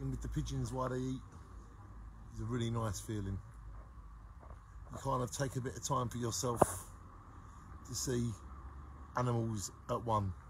chatting with the pigeons while they eat is a really nice feeling. You kind of take a bit of time for yourself to see animals at one.